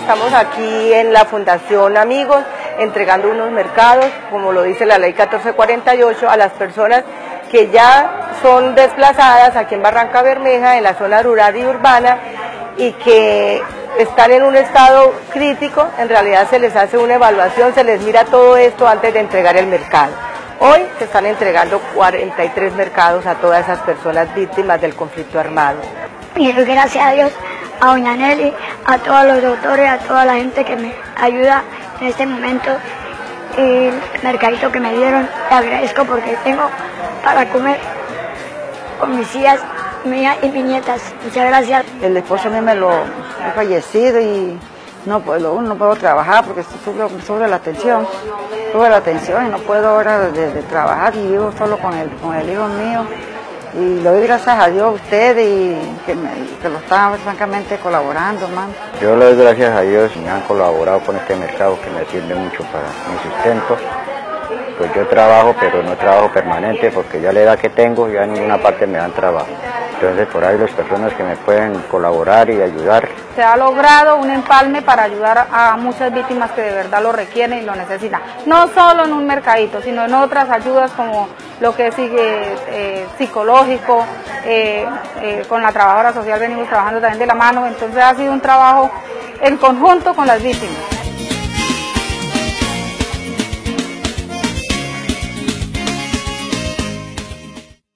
estamos aquí en la Fundación Amigos entregando unos mercados, como lo dice la ley 1448, a las personas que ya son desplazadas aquí en Barranca Bermeja, en la zona rural y urbana, y que están en un estado crítico. En realidad se les hace una evaluación, se les mira todo esto antes de entregar el mercado. Hoy se están entregando 43 mercados a todas esas personas víctimas del conflicto armado. Y doy gracias a Dios, a doña Nelly, a todos los doctores, a toda la gente que me ayuda en este momento. El mercadito que me dieron, le agradezco porque tengo para comer con mis hijas, mi hija y mis nietas. Muchas gracias. El esposo a mí he fallecido y no puedo trabajar porque sufre la tensión. Tuve la tensión y no puedo ahora de trabajar y vivo solo con el hijo mío. Y le doy gracias a Dios a ustedes y que lo están francamente colaborando, man. Yo le doy gracias a Dios y me han colaborado con este mercado que me sirve mucho para mi sustento. Pues yo trabajo, pero no trabajo permanente porque ya la edad que tengo ya en ninguna parte me dan trabajo. Entonces por ahí las personas que me pueden colaborar y ayudar. Se ha logrado un empalme para ayudar a muchas víctimas que de verdad lo requieren y lo necesitan. No solo en un mercadito, sino en otras ayudas como lo que es psicológico, con la trabajadora social venimos trabajando también de la mano, entonces ha sido un trabajo en conjunto con las víctimas.